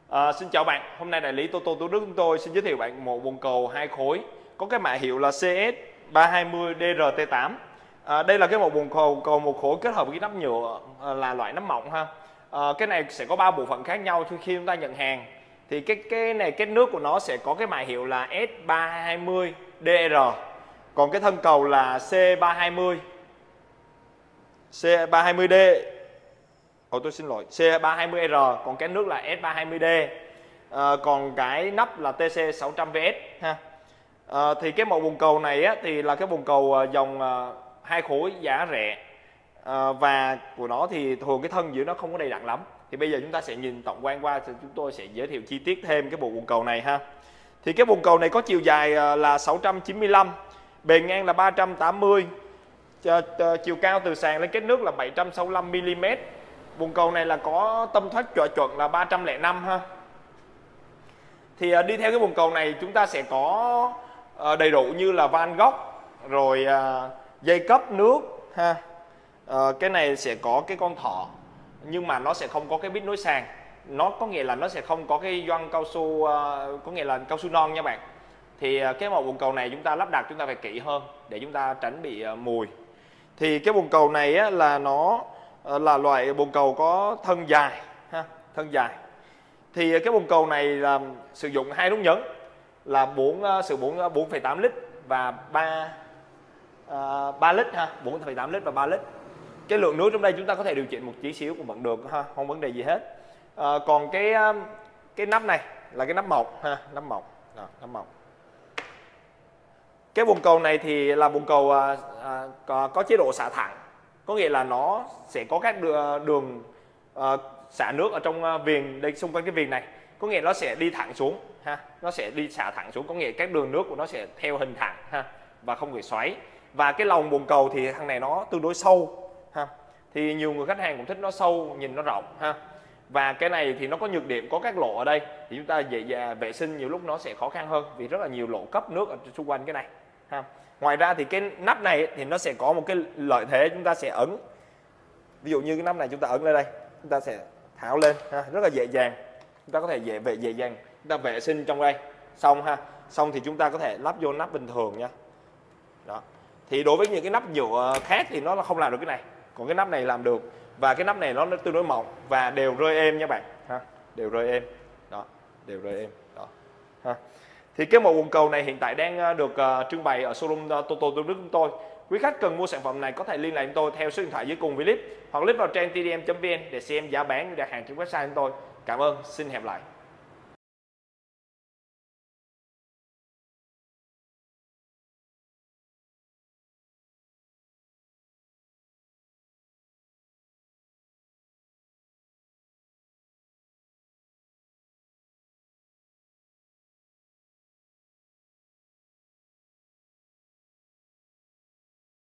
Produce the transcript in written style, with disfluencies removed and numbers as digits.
Xin chào bạn, hôm nay đại lý Toto Thủ Đức chúng tôi xin giới thiệu bạn một bồn cầu 2 khối có cái mã hiệu là CS320DRT8. Đây là cái một bồn cầu một khối kết hợp với cái nắp nhựa là loại nắp mỏng ha. Cái này sẽ có 3 bộ phận khác nhau khi chúng ta nhận hàng. Thì cái này kết nước của nó sẽ có cái mã hiệu là S320DR. Còn cái thân cầu là C320D. Tôi xin lỗi, C320R, còn cái nước là S320D. Còn cái nắp là TC600VS ha. Thì cái mẫu bồn cầu này á, thì là cái bồn cầu dòng 2 khối giá rẻ. Và của nó thì thường cái thân giữa nó không có đầy đặn lắm. Thì bây giờ chúng ta sẽ nhìn tổng quan qua, thì chúng tôi sẽ giới thiệu chi tiết thêm cái bộ bồn cầu này ha. Thì cái bồn cầu này có chiều dài là 695, bề ngang là 380, chiều cao từ sàn lên kết nước là 765mm. Bồn cầu này là có tâm thoát chuẩn là 305 ha. Thì đi theo cái bồn cầu này chúng ta sẽ có đầy đủ như là van gốc, rồi dây cấp nước ha. Cái này sẽ có cái con thỏ, nhưng mà nó sẽ không có cái bít nối sàn. Nó có nghĩa là nó sẽ không có cái gioăng cao su, có nghĩa là cao su non nha bạn. Thì cái mẫu bồn cầu này chúng ta lắp đặt chúng ta phải kỹ hơn để chúng ta tránh bị mùi. Thì cái bồn cầu này á, là nó là loại bồn cầu có thân dài ha, thân dài. Thì cái bồn cầu này là sử dụng 2 nút nhấn là 4,8 lít và 3 lít ha, 4,8 lít và 3 lít. Cái lượng nước trong đây chúng ta có thể điều chỉnh một tí xíu cũng vẫn được ha, không vấn đề gì hết. Còn cái nắp này là cái nắp mỏng ha, nắp mỏng. Đó, nắp mỏng. Cái bồn cầu này thì là bồn cầu có chế độ xả thẳng, có nghĩa là nó sẽ có các đường xả nước ở trong viền đây, xung quanh cái viền này, có nghĩa nó sẽ đi thẳng xuống ha, nó sẽ đi xả thẳng xuống, có nghĩa các đường nước của nó sẽ theo hình thẳng ha và không bị xoáy. Và cái lòng bồn cầu thì thằng này nó tương đối sâu ha, thì nhiều người khách hàng cũng thích nó sâu, nhìn nó rộng ha. Và cái này thì nó có nhược điểm, có các lỗ ở đây thì chúng ta dễ vệ sinh nhiều lúc nó sẽ khó khăn hơn vì rất là nhiều lỗ cấp nước ở xung quanh cái này ha. Ngoài ra thì cái nắp này thì nó sẽ có một cái lợi thế, chúng ta sẽ ấn, ví dụ như cái nắp này chúng ta ấn lên đây, chúng ta sẽ tháo lên ha, rất là dễ dàng. Chúng ta có thể dễ dàng chúng ta vệ sinh trong đây xong ha, xong thì chúng ta có thể lắp vô nắp bình thường nha. Đó. Thì đối với những cái nắp nhựa khác thì nó không làm được cái này, còn cái nắp này làm được. Và cái nắp này nó tương đối mỏng và đều rơi êm nha bạn ha, đều rơi êm. Đó, đều rơi êm. Đó. Ha. Thì cái mẫu bồn cầu này hiện tại đang được trưng bày ở showroom Toto Thủ Đức chúng tôi. Quý khách cần mua sản phẩm này có thể liên lạc chúng tôi theo số điện thoại dưới cùng clip hoặc click vào trang tdm.vn để xem giá bán đặt hàng trên website chúng tôi. Cảm ơn, xin hẹn lại.